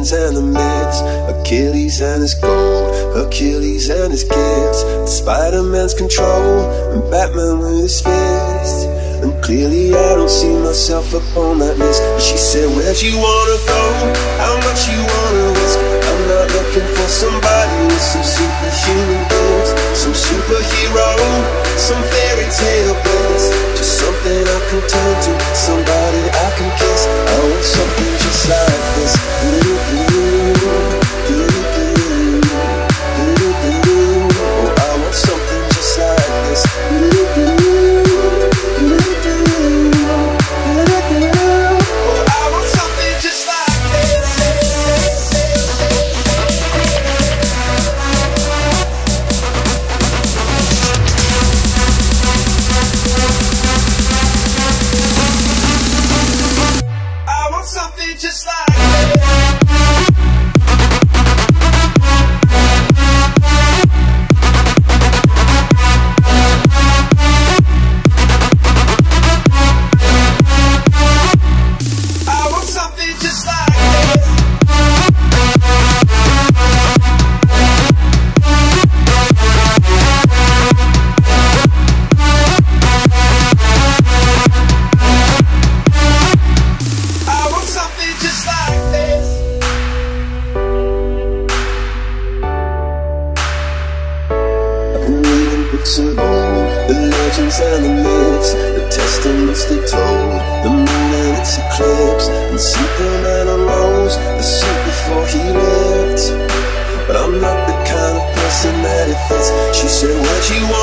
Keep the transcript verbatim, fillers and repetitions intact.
legends and the myths, Achilles and his gold, Achilles and his gifts, Spider-Man's control, and Batman with his fist. And clearly I don't see myself up on that list. But she said, where'd you wanna go? How much you wanna risk? I'm not looking for somebody with some superhuman gifts, some superhero, some fairy tale bliss. Just something I can turn to, somebody I can kiss. I want something just like this. Ooh, ooh, ooh, ooh, ooh. Oh, I want something just like this. Ooh, ooh. And the myths, the testaments they told, the moon and its eclipse, and Superman unrose the suit before he lived. But I'm not the kind of person that it fits. She said, where'd you